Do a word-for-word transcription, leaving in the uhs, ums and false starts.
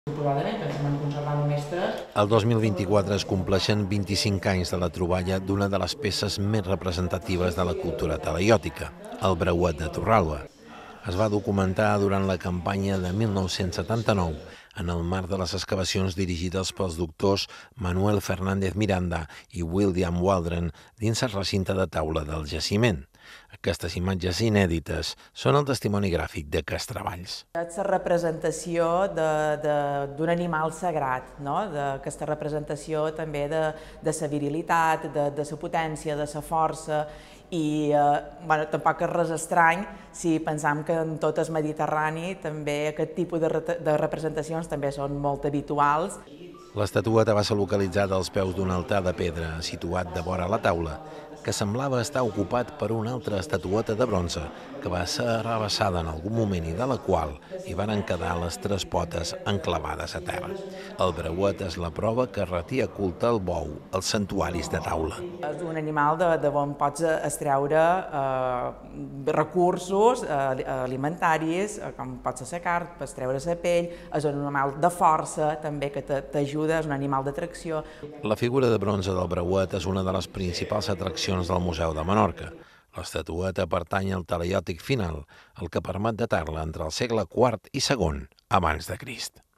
Suposadament, que ens van conservar només tres. El dos mil vint-i-quatre es compleixen vint-i-cinc anys de la troballa d'una de les peces més representatives de la cultura talaiòtica, el breuet de Torralba. Es va documentar durant la campanya de mil nou-cents setanta-nou en el marc de les excavacions dirigides pels doctors Manuel Fernández Miranda i William Waldron dins el recinte de taula del jaciment. Aquestes imatges inèdites són el testimoni gràfic d'aquests treballs. És la representació d'un animal sagrat, no? Aquesta representació també de la virilitat, de la potència, de la força, i eh, bueno, tampoc és res estrany si pensam que en tot el Mediterrani també aquest tipus de, de representacions també són molt habituals. L'estatueta va ser localitzada als peus d'un altar de pedra situat de vora la taula, que semblava estar ocupat per una altra estatueta de bronze que va ser arrabassada en algun moment i de la qual hi van quedar les tres potes enclavades a terra. El breuet és la prova que retia culte al bou als santuaris de taula. És un animal de, de on pots extreure eh, recursos eh, alimentaris, eh, com pot ser la carn, per extreure la pell, és un animal de força també que t'ajuda, és un animal d'atracció. La figura de bronze del breuet és una de les principals atraccions del Museu de Menorca. L'estatueta pertany al talaiòtic final, el que permet datar-la entre el segle quart i segon abans de Crist.